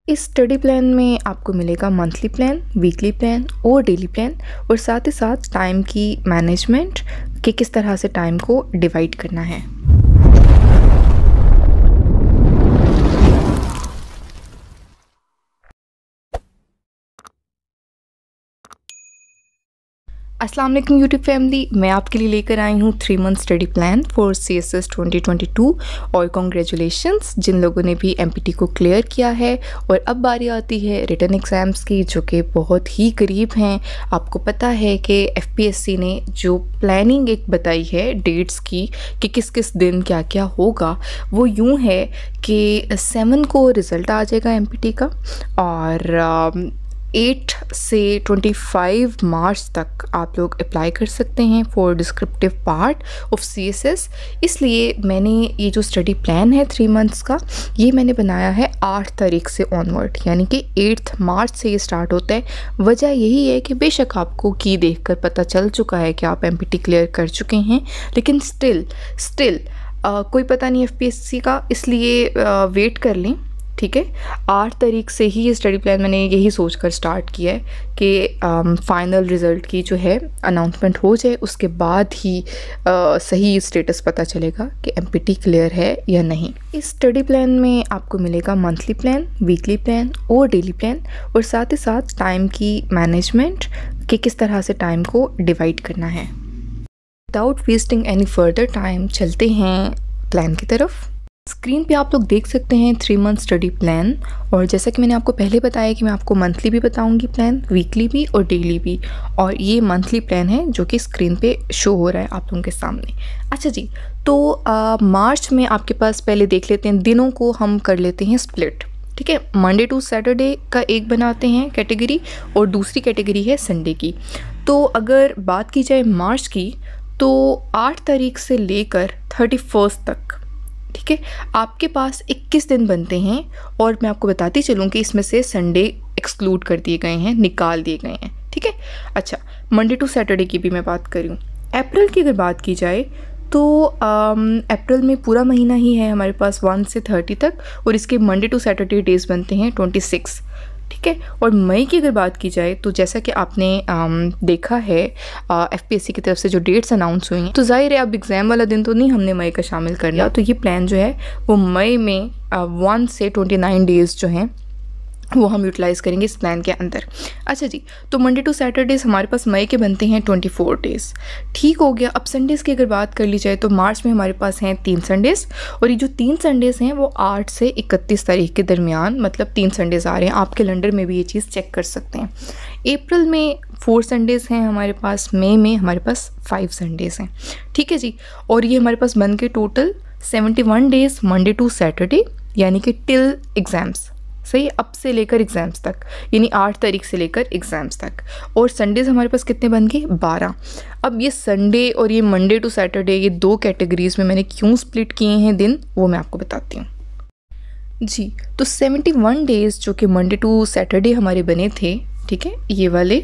इस study plan में आपको मिलेगा मंथली प्लान, वीकली प्लान और डेली प्लान, और साथ ही साथ टाइम की मैनेजमेंट कि किस तरह से टाइम को डिवाइड करना है। अस्सलाम वालेकुम यूट्यूब फैमिली, मैं आपके लिए लेकर आई हूँ 3 month study plan for CSS 2022 और कॉन्ग्रेचुलेशंस जिन लोगों ने भी MPT को क्लियर किया है। और अब बारी आती है रिटन एग्ज़ाम्स की, जो कि बहुत ही करीब हैं। आपको पता है कि FPSC ने जो प्लानिंग एक बताई है डेट्स की कि किस किस दिन क्या क्या होगा, वो यूँ है कि 7 को रिज़ल्ट आ जाएगा MPT का, और 8 से 25 मार्च तक आप लोग अप्लाई कर सकते हैं for descriptive part of CSS। इसलिए मैंने ये जो स्टडी प्लान है 3 मंथ्स का, ये मैंने बनाया है 8 तारीख से ऑनवर्ड, यानी कि 8 मार्च से ये स्टार्ट होता है। वजह यही है कि बेशक आपको की देखकर पता चल चुका है कि आप MPT क्लियर कर चुके हैं, लेकिन स्टिल कोई पता नहीं FPSC का, इसलिए वेट कर लें। ठीक है, 8 तारीख से ही ये स्टडी प्लान मैंने यही सोचकर स्टार्ट किया है कि फ़ाइनल रिज़ल्ट की जो है अनाउंसमेंट हो जाए, उसके बाद ही सही स्टेटस पता चलेगा कि MPT क्लियर है या नहीं। इस स्टडी प्लान में आपको मिलेगा मंथली प्लान, वीकली प्लान और डेली प्लान, और साथ ही साथ टाइम की मैनेजमेंट कि किस तरह से टाइम को डिवाइड करना है। Without wasting any further time चलते हैं प्लान की तरफ। स्क्रीन पे आप लोग देख सकते हैं 3 मंथ स्टडी प्लान, और जैसा कि मैंने आपको पहले बताया कि मैं आपको मंथली भी बताऊंगी प्लान, वीकली भी और डेली भी, और ये मंथली प्लान है जो कि स्क्रीन पे शो हो रहा है आप लोगों के सामने। अच्छा जी, तो मार्च में आपके पास पहले देख लेते हैं दिनों को, हम कर लेते हैं स्प्लिट। ठीक है, मंडे टू सैटरडे का एक बनाते हैं कैटेगरी, और दूसरी कैटेगरी है संडे की। तो अगर बात की जाए मार्च की, तो 8 तारीख से लेकर 31 तक, ठीक है, आपके पास 21 दिन बनते हैं। और मैं आपको बताती चलूँ कि इसमें से संडे एक्सक्लूड कर दिए गए हैं, निकाल दिए गए हैं। ठीक है, अच्छा, मंडे टू सैटरडे की भी मैं बात कर रही हूँ। अप्रैल की अगर बात की जाए तो अप्रैल में पूरा महीना ही है हमारे पास 1 से 30 तक, और इसके मंडे टू सैटरडे डेज बनते हैं 26। ठीक है, और मई की अगर बात की जाए तो जैसा कि आपने देखा है FPSC की तरफ से जो डेट्स अनाउंस हुई हैं, तो जाहिर है अब एग्ज़ाम वाला दिन तो नहीं हमने मई का शामिल कर लिया, तो ये प्लान जो है वो मई में 1 से 29 डेज़ जो हैं वो हम यूटिलाइज़ करेंगे इस प्लान के अंदर। अच्छा जी, तो मंडे टू सैटरडेज़ हमारे पास मई के बनते हैं 24 डेज़। ठीक हो गया। अब संडेज़ की अगर बात कर ली जाए तो मार्च में हमारे पास हैं 3 संडेज़, और ये जो 3 संडेज़ हैं वो 8 से 31 तारीख के दरमियान, मतलब 3 संडेज़ आ रहे हैं। आप कैलेंडर में भी ये चीज़ चेक कर सकते हैं। अप्रैल में 4 संडेज़ हैं हमारे पास, मई में हमारे पास 5 संडेज़ हैं। ठीक है जी, और ये हमारे पास बन के total 71 days Monday to Saturday, यानी कि टिल एग्ज़ाम्स, सही, अब से लेकर एग्ज़ाम्स तक, यानी 8 तारीख से लेकर एग्ज़ाम्स तक। और संडेज़ हमारे पास कितने बन गए? 12। अब ये संडे और ये मंडे टू सैटरडे, ये 2 कैटेगरीज़ में मैंने क्यों स्प्लिट किए हैं दिन, वो मैं आपको बताती हूँ जी। तो 71 डेज़ जो कि मंडे टू सैटरडे हमारे बने थे, ठीक है, ये वाले,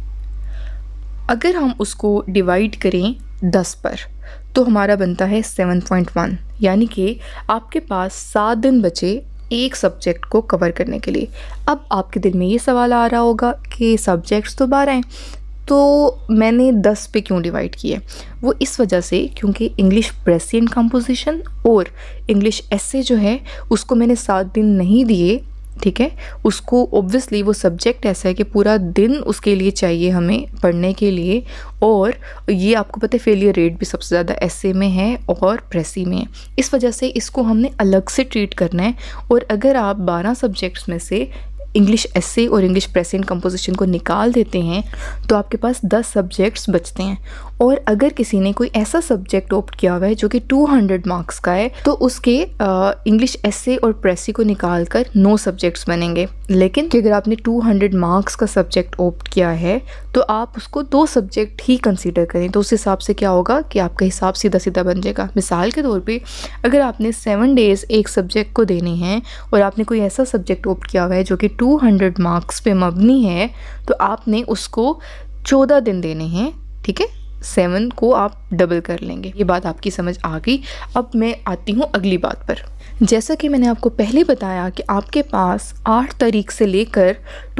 अगर हम उसको डिवाइड करें 10 पर तो हमारा बनता है 7.1, यानी कि आपके पास 7 दिन बचे एक सब्जेक्ट को कवर करने के लिए। अब आपके दिल में ये सवाल आ रहा होगा कि सब्जेक्ट्स तो 12 हैं, तो मैंने 10 पे क्यों डिवाइड किया? वो इस वजह से क्योंकि इंग्लिश प्रेजेंट कंपोजिशन और इंग्लिश एसे जो है उसको मैंने 7 दिन नहीं दिए। ठीक है, उसको ऑब्वियसली वो सब्जेक्ट ऐसा है कि पूरा दिन उसके लिए चाहिए हमें पढ़ने के लिए, और ये आपको पता है फेलियर रेट भी सबसे ज़्यादा एसे में है और प्रेसी में है। इस वजह से इसको हमने अलग से ट्रीट करना है। और अगर आप 12 सब्जेक्ट्स में से इंग्लिश एसे और इंग्लिश प्रेजेंट कंपोजिशन को निकाल देते हैं तो आपके पास 10 सब्जेक्ट्स बचते हैं। और अगर किसी ने कोई ऐसा सब्जेक्ट ऑप्ट किया हुआ है जो कि 200 मार्क्स का है, तो उसके इंग्लिश एसे और प्रेसी को निकाल कर 9 सब्जेक्ट्स बनेंगे। लेकिन अगर आपने 200 मार्क्स का सब्जेक्ट ऑप्ट किया है तो आप उसको 2 सब्जेक्ट ही कंसीडर करें, तो उस हिसाब से क्या होगा कि आपका हिसाब सीधा सीधा बन जाएगा। मिसाल के तौर पे अगर आपने 7 डेज़ एक सब्जेक्ट को देने हैं और आपने कोई ऐसा सब्जेक्ट ऑप्ट किया हुआ है जो कि 200 मार्क्स पे मबनी है, तो आपने उसको 14 दिन देने हैं। ठीक है, 7 को आप डबल कर लेंगे। ये बात आपकी समझ आ गई। अब मैं आती हूँ अगली बात पर। जैसा कि मैंने आपको पहले बताया कि आपके पास 8 तारीख से लेकर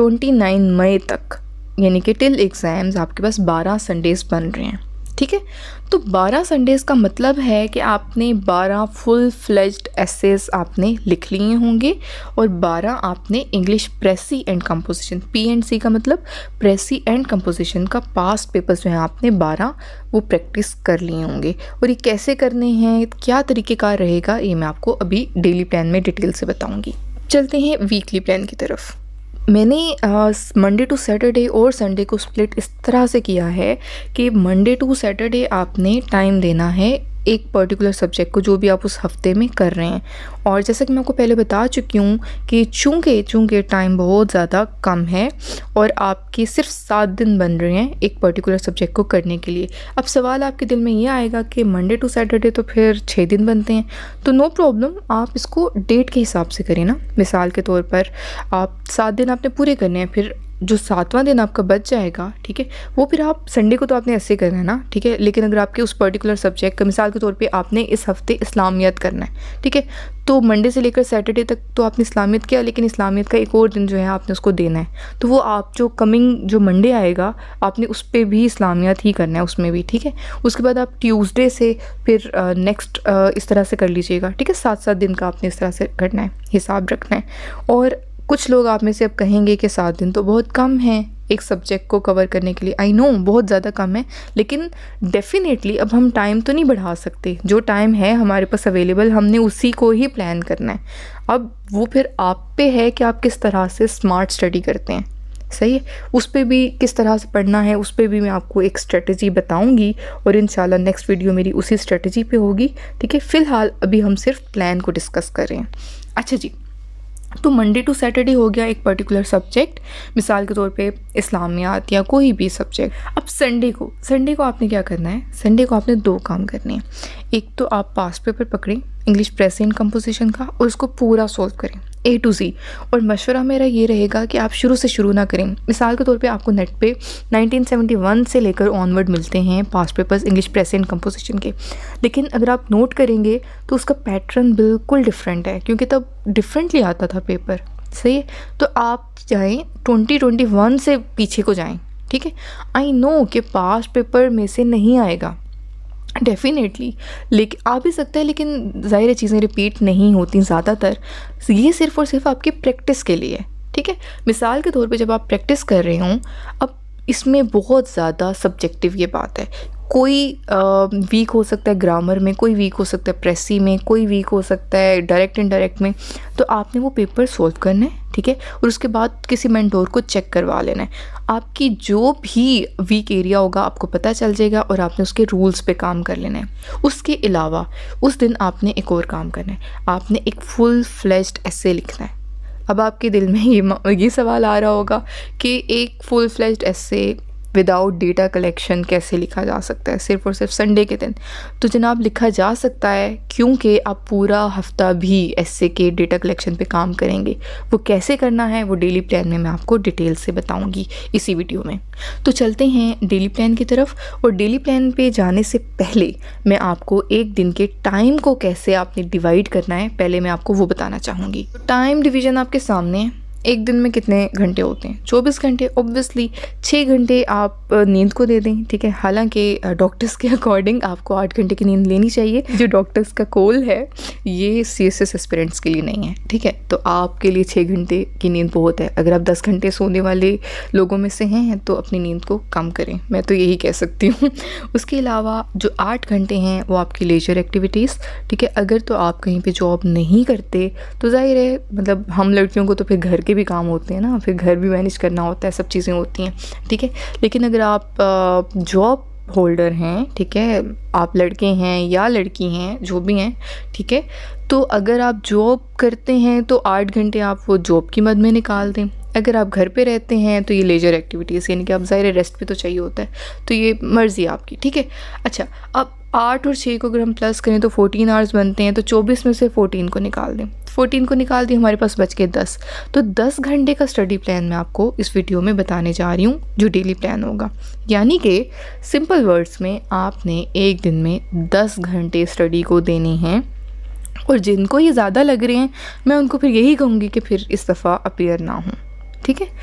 29 मई तक यानी कि टिल एग्ज़ाम्स आपके पास 12 संडेज़ बन रहे हैं, ठीक है। तो 12 संडेज़ का मतलब है कि आपने 12 फुल फ्लेज्ड एसेस आपने लिख लिए होंगे और 12 आपने इंग्लिश प्रेसी एंड कंपोजिशन, P&C का मतलब प्रेसी एंड कंपोजिशन का पास्ट पेपर्स जो हैं आपने 12 वो प्रैक्टिस कर लिए होंगे। और ये कैसे करने हैं, क्या तरीक़ेकार रहेगा, ये मैं आपको अभी डेली प्लान में डिटेल से बताऊँगी। चलते हैं वीकली प्लान की तरफ। मैंने मंडे टू सैटरडे और संडे को स्प्लिट इस तरह से किया है कि मंडे टू सैटरडे आपने टाइम देना है एक पर्टिकुलर सब्जेक्ट को, जो भी आप उस हफ्ते में कर रहे हैं। और जैसा कि मैं आपको पहले बता चुकी हूँ कि चूँकि टाइम बहुत ज़्यादा कम है और आपके सिर्फ 7 दिन बन रहे हैं एक पर्टिकुलर सब्जेक्ट को करने के लिए। अब सवाल आपके दिल में ये आएगा कि मंडे टू सैटरडे तो फिर 6 दिन बनते हैं, तो नो प्रॉब्लम, आप इसको डेट के हिसाब से करें ना। मिसाल के तौर पर आप 7 दिन आपने पूरे करने हैं, फिर जो 7वां दिन आपका बच जाएगा, ठीक है, वो फिर आप संडे को तो आपने ऐसे करना है ना, ठीक है। लेकिन अगर आपके उस पर्टिकुलर सब्जेक्ट का मिसाल के तौर पे आपने इस हफ्ते इस्लामियत करना है, ठीक है, तो मंडे से लेकर सैटरडे तक तो आपने इस्लामियत किया, लेकिन इस्लामियत का एक और दिन जो है आपने उसको देना है, तो वो आप जो कमिंग जो मंडे आएगा आपने उस पर भी इस्लामियत ही करना है उसमें भी, ठीक है। उसके बाद आप ट्यूसडे से फिर नेक्स्ट इस तरह से कर लीजिएगा, ठीक है। 7-7 दिन का आपने इस तरह से करना है, हिसाब रखना है। और कुछ लोग आप में से अब कहेंगे कि 7 दिन तो बहुत कम है एक सब्जेक्ट को कवर करने के लिए। आई नो बहुत ज़्यादा कम है, लेकिन डेफिनेटली अब हम टाइम तो नहीं बढ़ा सकते। जो टाइम है हमारे पास अवेलेबल हमने उसी को ही प्लान करना है। अब वो फिर आप पे है कि आप किस तरह से स्मार्ट स्टडी करते हैं, सही है। उस पर भी किस तरह से पढ़ना है उस पर भी मैं आपको एक स्ट्रेटजी बताऊंगी और इंशाल्लाह नेक्स्ट वीडियो मेरी उसी स्ट्रेटजी पे होगी, ठीक है। फ़िलहाल अभी हम सिर्फ प्लान को डिस्कस कर रहे हैं। अच्छा जी, तो मंडे टू सैटरडे हो गया एक पर्टिकुलर सब्जेक्ट, मिसाल के तौर पे इस्लामियात या कोई भी सब्जेक्ट। अब संडे को आपने क्या करना है, संडे को आपने 2 काम करने हैं। एक तो आप पास्ट पेपर पकड़ें इंग्लिश प्रेस एंड कंपोजिशन का और उसको पूरा सॉल्व करें A to Z। और मशवरा मेरा ये रहेगा कि आप शुरू से शुरू ना करें। मिसाल के तौर पे आपको नेट पे 1971 से लेकर ऑनवर्ड मिलते हैं past papers English precis and composition के, लेकिन अगर आप नोट करेंगे तो उसका पैटर्न बिल्कुल डिफरेंट है, क्योंकि तब डिफरेंटली आता था पेपर, सही है। तो आप जाएँ 2021 से पीछे को जाएँ, ठीक है। आई नो कि पास्ट पेपर में से नहीं आएगा डेफिनेटली, लेकिन आ भी सकता है, लेकिन ज़ाहिर चीज़ें रिपीट नहीं होती ज़्यादातर। ये सिर्फ़ और सिर्फ आपकी प्रैक्टिस के लिए, ठीक है। मिसाल के तौर पे जब आप प्रैक्टिस कर रहे हों, अब इसमें बहुत ज़्यादा सब्जेक्टिव ये बात है। कोई वीक हो सकता है ग्रामर में, कोई वीक हो सकता है प्रेसी में, कोई वीक हो सकता है डायरेक्ट इनडायरेक्ट में। तो आपने वो पेपर सॉल्व करना है, ठीक है, और उसके बाद किसी मेंटोर को चेक करवा लेना है। आपकी जो भी वीक एरिया होगा आपको पता चल जाएगा और आपने उसके रूल्स पे काम कर लेना है। उसके अलावा उस दिन आपने एक और काम करना है, आपने एक फुल फ्लेज्ड एसे लिखना है। अब आपके दिल में ये सवाल आ रहा होगा कि एक full fledged essay without data collection कैसे लिखा जा सकता है सिर्फ और सिर्फ संडे के दिन। तो जनाब लिखा जा सकता है, क्योंकि आप पूरा हफ्ता भी एसे के डेटा कलेक्शन पे काम करेंगे। वो कैसे करना है वो डेली प्लान में मैं आपको डिटेल से बताऊंगी इसी वीडियो में। तो चलते हैं डेली प्लान की तरफ। और डेली प्लान पे जाने से पहले मैं आपको एक दिन के टाइम को कैसे आपने डिवाइड करना है पहले मैं आपको वो बताना चाहूँगी। टाइम डिवीज़न आपके सामने है। एक दिन में कितने घंटे होते हैं, 24 घंटे। ऑब्वियसली 6 घंटे आप नींद को दे दें, ठीक है। हालांकि डॉक्टर्स के अकॉर्डिंग आपको 8 घंटे की नींद लेनी चाहिए। जो डॉक्टर्स का कॉल है ये CSS एस्पिरेंट्स के लिए नहीं है, ठीक है। तो आपके लिए 6 घंटे की नींद बहुत है। अगर आप 10 घंटे सोने वाले लोगों में से हैं तो अपनी नींद को कम करें, मैं तो यही कह सकती हूँ। उसके अलावा जो 8 घंटे हैं वो आपकी लेजर एक्टिविटीज़, ठीक है। अगर तो आप कहीं पर जॉब नहीं करते तो जाहिर है, मतलब हम लड़कियों को तो फिर घर के भी काम होते हैं ना, फिर घर भी मैनेज करना होता है, सब चीज़ें होती हैं, ठीक है। लेकिन अगर आप जॉब होल्डर हैं, ठीक है, आप लड़के हैं या लड़की हैं जो भी हैं, ठीक है, तो अगर आप जॉब करते हैं तो 8 घंटे आप वो जॉब की मद में निकाल दें। अगर आप घर पे रहते हैं तो ये लेजर एक्टिविटीज़, यानी कि आप ज़ाहिर रेस्ट पे तो चाहिए होता है, तो ये मर्ज़ी आपकी, ठीक है। अच्छा, अब 8 और 6 को अगर हम प्लस करें तो 14 आवर्स बनते हैं, तो 24 में से 14 को निकाल दें। 14 को निकाल दिए, हमारे पास बच के 10। तो 10 घंटे का स्टडी प्लान मैं आपको इस वीडियो में बताने जा रही हूँ, जो डेली प्लान होगा। यानी कि सिंपल वर्ड्स में आपने एक दिन में 10 घंटे स्टडी को देने हैं और जिनको ये ज़्यादा लग रहे हैं मैं उनको फिर यही कहूँगी कि फिर इस दफ़ा अपीयर ना हो, ठीक है।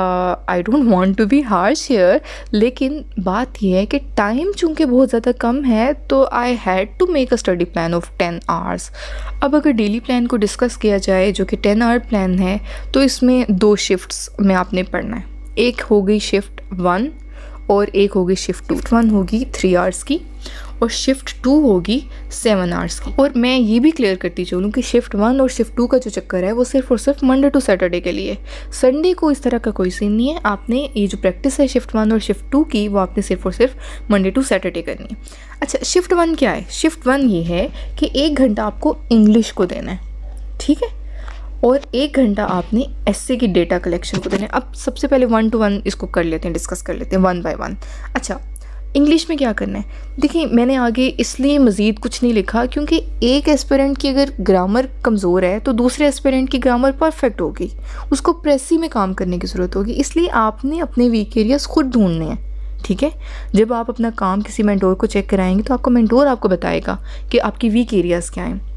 I don't want to be harsh here, लेकिन बात यह है कि टाइम चूँकि बहुत ज़्यादा कम है तो I had to make a study plan of 10 hours. अब अगर डेली प्लान को डिस्कस किया जाए जो कि 10 आवर प्लान है, तो इसमें 2 शिफ्ट्स में आपने पढ़ना है। एक हो गई शिफ्ट 1 और एक होगी शिफ्ट 2। शिफ्ट 1 होगी 3 आवर्स की और शिफ्ट 2 होगी 7 आवर्स की। और मैं ये भी क्लियर करती चलूँ कि शिफ्ट 1 और शिफ्ट 2 का जो चक्कर है वो सिर्फ और सिर्फ मंडे टू सैटरडे के लिए। संडे को इस तरह का कोई सीन नहीं है। आपने ये जो प्रैक्टिस है शिफ्ट 1 और शिफ्ट 2 की, वो आपने सिर्फ और सिर्फ मंडे टू सैटरडे करनी है। अच्छा, शिफ्ट 1 क्या है? शिफ्ट 1 ये है कि 1 घंटा आपको इंग्लिश को देना है, ठीक है, और 1 घंटा आपने एस्से की डेटा कलेक्शन को देना है। अब सबसे पहले 1 to 1 इसको कर लेते हैं, डिस्कस कर लेते हैं 1 by 1। अच्छा, इंग्लिश में क्या करना है? देखिए, मैंने आगे इसलिए मज़ीद कुछ नहीं लिखा क्योंकि एक एस्पिरेंट की अगर ग्रामर कमज़ोर है तो दूसरे एस्पिरेंट की ग्रामर परफेक्ट होगी, उसको प्रेसी में काम करने की ज़रूरत होगी। इसलिए आपने अपने वीक एरियाज़ खुद ढूंढने हैं, ठीक है। जब आप अपना काम किसी मेंटोर को चेक कराएंगे तो आपका मेंटोर आपको बताएगा कि आपकी वीक एरियाज़ क्या हैं।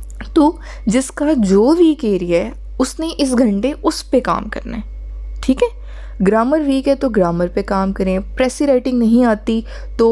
तो जिसका जो वीक एरिया है उसने इस घंटे उस पे काम करना है, ठीक है। ग्रामर वीक है तो ग्रामर पे काम करें, प्रेसी राइटिंग नहीं आती तो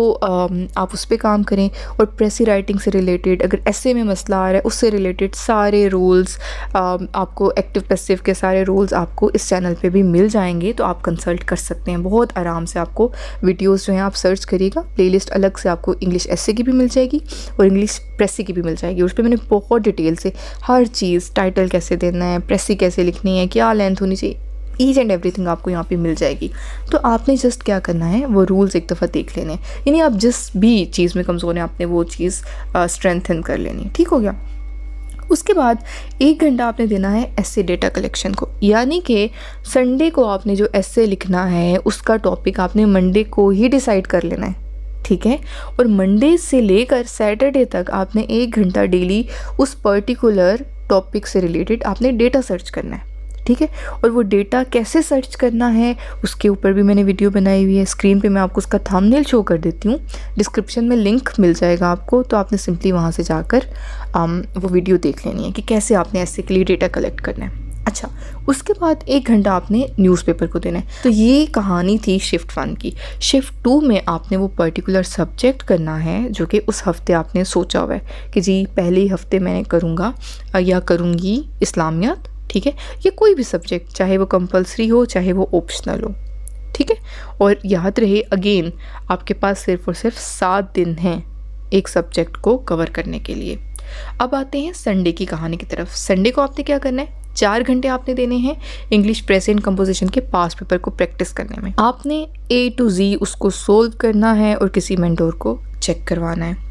आप उस पे काम करें। और प्रेसी राइटिंग से रिलेटेड अगर एसे में मसला आ रहा है उससे रिलेटेड सारे रूल्स आपको, एक्टिव पैसिव के सारे रूल्स आपको इस चैनल पे भी मिल जाएंगे, तो आप कंसल्ट कर सकते हैं बहुत आराम से। आपको वीडियोस जो हैं आप सर्च करिएगा, प्लेलिस्ट अलग से आपको इंग्लिश एसे की भी मिल जाएगी और इंग्लिश प्रेसी की भी मिल जाएगी। उस पर मैंने बहुत डिटेल से हर चीज़, टाइटल कैसे देना है, प्रेसी कैसे लिखनी है, क्या लेंथ होनी चाहिए, ईच एंड एवरीथिंग आपको यहाँ पे मिल जाएगी। तो आपने जस्ट क्या करना है, वो रूल्स एक दफ़ा देख लेने, यानी आप जिस भी चीज़ में कमज़ोर हैं आपने वो चीज़ स्ट्रेंथन कर लेनी, ठीक हो गया। उसके बाद 1 घंटा आपने देना है एसे डेटा कलेक्शन को, यानी कि संडे को आपने जो एसे लिखना है उसका टॉपिक आपने मंडे को ही डिसाइड कर लेना है, ठीक है। और मंडे से लेकर सैटरडे तक आपने 1 घंटा डेली उस पर्टिकुलर टॉपिक से रिलेटेड आपने डेटा सर्च करना है, ठीक है। और वो डेटा कैसे सर्च करना है उसके ऊपर भी मैंने वीडियो बनाई हुई है। स्क्रीन पे मैं आपको उसका थंबनेल शो कर देती हूँ, डिस्क्रिप्शन में लिंक मिल जाएगा आपको, तो आपने सिंपली वहाँ से जाकर वो वीडियो देख लेनी है कि कैसे आपने ऐसे के लिए डेटा कलेक्ट करना है। अच्छा, उसके बाद 1 घंटा आपने न्यूज़पेपर को देना है। तो ये कहानी थी शिफ्ट 1 की। शिफ्ट 2 में आपने वो पर्टिकुलर सब्जेक्ट करना है जो कि उस हफ्ते आपने सोचा हुआ है कि जी पहले हफ्ते मैं करूँगा या करूँगी इस्लामियात, ठीक है, या कोई भी सब्जेक्ट, चाहे वो कंपलसरी हो चाहे वो ऑप्शनल हो, ठीक है। और याद रहे अगेन आपके पास सिर्फ और सिर्फ 7 दिन हैं एक सब्जेक्ट को कवर करने के लिए। अब आते हैं संडे की कहानी की तरफ। संडे को आपने क्या करना है, 4 घंटे आपने देने हैं इंग्लिश प्रेजेंट कंपोजिशन के पास्ट पेपर को प्रैक्टिस करने में। आपने A to Z उसको सोल्व करना है और किसी मेंटोर को चेक करवाना है।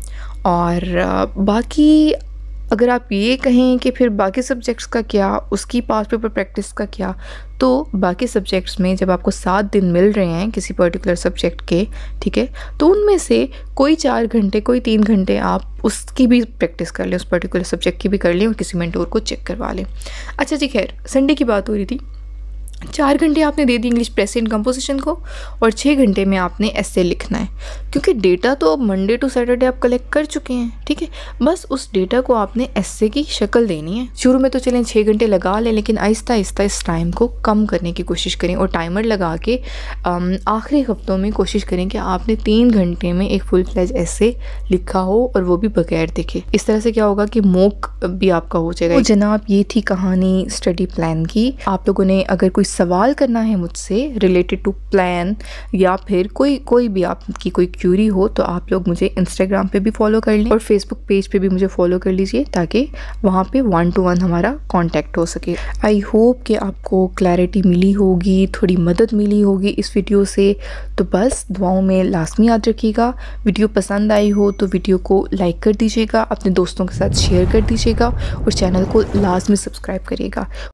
और बाकी अगर आप ये कहें कि फिर बाकी सब्जेक्ट्स का क्या, उसकी पास्ट पेपर प्रैक्टिस का क्या, तो बाकी सब्जेक्ट्स में जब आपको 7 दिन मिल रहे हैं किसी पर्टिकुलर सब्जेक्ट के, ठीक है, तो उनमें से कोई 4 घंटे कोई 3 घंटे आप उसकी भी प्रैक्टिस कर लें, उस पर्टिकुलर सब्जेक्ट की भी कर लें और किसी मेंटोर को चेक करवा लें। अच्छा जी, खैर संडे की बात हो रही थी। 4 घंटे आपने दे दी इंग्लिश प्रेजेंट कंपोजिशन को और 6 घंटे में आपने एसे लिखना है, क्योंकि डेटा तो अब मंडे टू सैटरडे आप कलेक्ट कर चुके हैं, ठीक है। बस उस डेटा को आपने एसे की शक्ल देनी है। शुरू में तो चलें 6 घंटे लगा लें, लेकिन आहिस्ता आहिस्ता इस टाइम को कम करने की कोशिश करें और टाइमर लगा के आखिरी हफ्तों में कोशिश करें कि आपने 3 घंटे में एक फुल फ्लेज एसे लिखा हो और वो भी बगैर देखे। इस तरह से क्या होगा कि मॉक भी आपका हो जाएगा। तो जनाब, ये थी कहानी स्टडी प्लान की। आप लोगों ने अगर कोई सवाल करना है मुझसे रिलेटेड टू प्लान या फिर कोई भी आपकी कोई क्यूरी हो, तो आप लोग मुझे इंस्टाग्राम पे भी फॉलो कर लें और फेसबुक पेज पे भी मुझे फॉलो कर लीजिए, ताकि वहाँ पे 1 to 1 हमारा कांटेक्ट हो सके। आई होप कि आपको क्लैरिटी मिली होगी, थोड़ी मदद मिली होगी इस वीडियो से। तो बस दुआओं में लाजमी याद रखिएगा। वीडियो पसंद आई हो तो वीडियो को लाइक कर दीजिएगा, अपने दोस्तों के साथ शेयर कर दीजिएगा और चैनल को लाजमी सब्सक्राइब करिएगा।